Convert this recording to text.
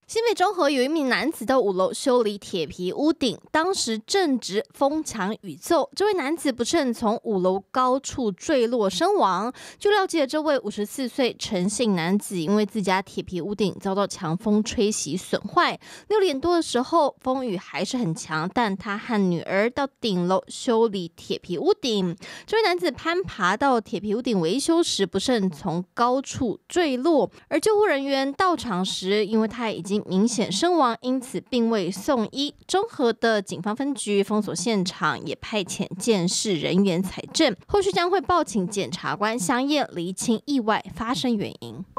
新北中和有一名男子到5楼修理铁皮屋顶，当时正值风强雨骤，这位男子不慎从5楼高处坠落身亡。据了解，这位54岁陈姓男子因为自家铁皮屋顶遭到强风吹袭损坏，6点多的时候风雨还是很强，但他和女儿到顶楼修理铁皮屋顶。这位男子攀爬到铁皮屋顶维修时，不慎从高处坠落，而救护人员到场时，因为他已经明显身亡，因此并未送医。中和的警方分局封锁现场，也派遣鉴识人员采证，后续将会报请检察官相验，厘清意外发生原因。